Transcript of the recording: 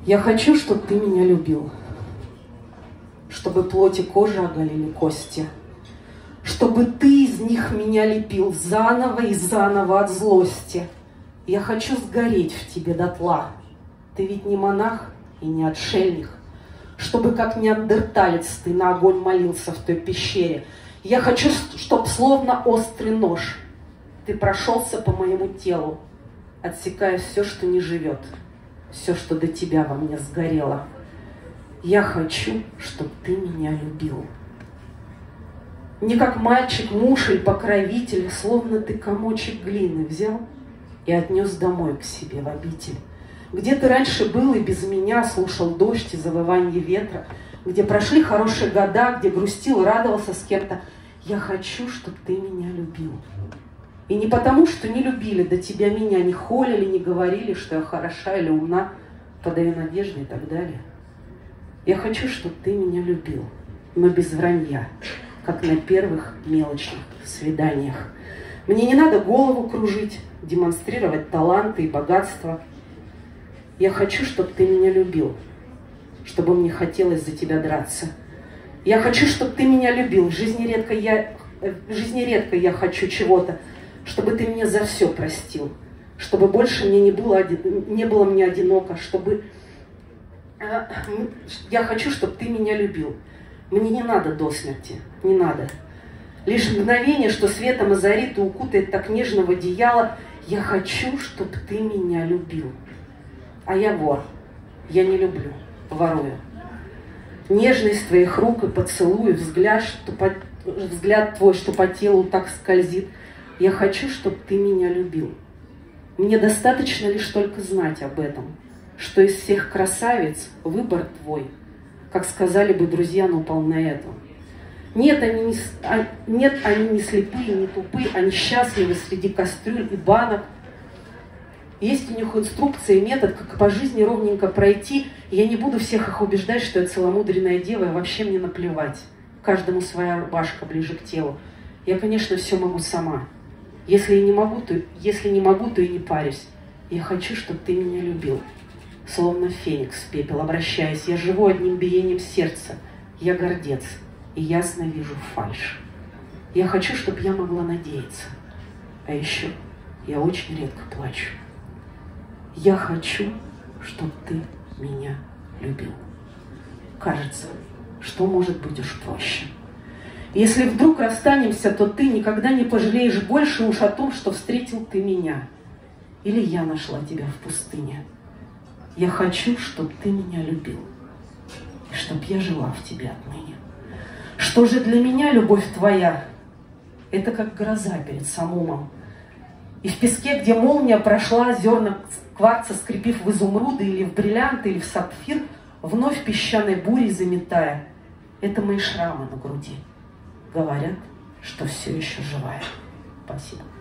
Я хочу, чтобы ты меня любил, чтобы плоть и кожа оголили кости, чтобы ты из них меня лепил заново и заново от злости. Я хочу сгореть в тебе дотла. Ты ведь не монах и не отшельник, чтобы как неандерталец ты на огонь молился в той пещере. Я хочу, чтоб словно острый нож ты прошелся по моему телу, отсекая все, что не живет, все, что до тебя во мне сгорело. Я хочу, чтоб ты меня любил. Не как мальчик, муж или покровитель, словно ты комочек глины взял и отнес домой к себе в обитель, где ты раньше был и без меня слушал дождь и завывание ветра, где прошли хорошие года, где грустил, радовался с кем-то. Я хочу, чтоб ты меня любил. И не потому, что не любили до тебя меня, не холили, не говорили, что я хороша или умна, подаю надежды и так далее. Я хочу, чтоб ты меня любил, но без вранья, как на первых мелочных свиданиях. Мне не надо голову кружить, демонстрировать таланты и богатство. Я хочу, чтобы ты меня любил, чтобы мне хотелось за тебя драться. Я хочу, чтобы ты меня любил. В жизни редко я хочу чего-то, чтобы ты меня за все простил, чтобы больше мне не было мне одиноко, чтобы... Я хочу, чтобы ты меня любил. Мне не надо до смерти, не надо. Лишь мгновение, что светом озарит и укутает так нежно в одеяло. Я хочу, чтобы ты меня любил. А я вор, я не люблю, ворую. Нежность твоих рук и поцелуй, взгляд твой, что по телу так скользит. Я хочу, чтобы ты меня любил. Мне достаточно лишь только знать об этом, что из всех красавиц выбор твой, как сказали бы друзья, но упал на этом. Нет, они не слепые, не тупые, они счастливы среди кастрюль и банок. Есть у них инструкция и метод, как по жизни ровненько пройти. И я не буду всех их убеждать, что я целомудренная дева, и вообще мне наплевать. Каждому своя рубашка ближе к телу. Я, конечно, все могу сама. Если не могу, то и не парюсь. Я хочу, чтобы ты меня любил. Словно феникс в пепел обращаясь, я живу одним биением сердца. Я гордец, и ясно вижу фальшь. Я хочу, чтобы я могла надеяться. А еще я очень редко плачу. Я хочу, чтобы ты меня любил. Кажется, что может быть уж проще. Если вдруг расстанемся, то ты никогда не пожалеешь больше уж о том, что встретил ты меня. Или я нашла тебя в пустыне. Я хочу, чтобы ты меня любил. И чтоб я жила в тебе отныне. Что же для меня любовь твоя? Это как гроза перед самумом. И в песке, где молния прошла, зерна кварца, скрепив в изумруды или в бриллианты, или в сапфир, вновь песчаной бурей заметая. Это мои шрамы на груди. Говорят, что все еще живая. Спасибо.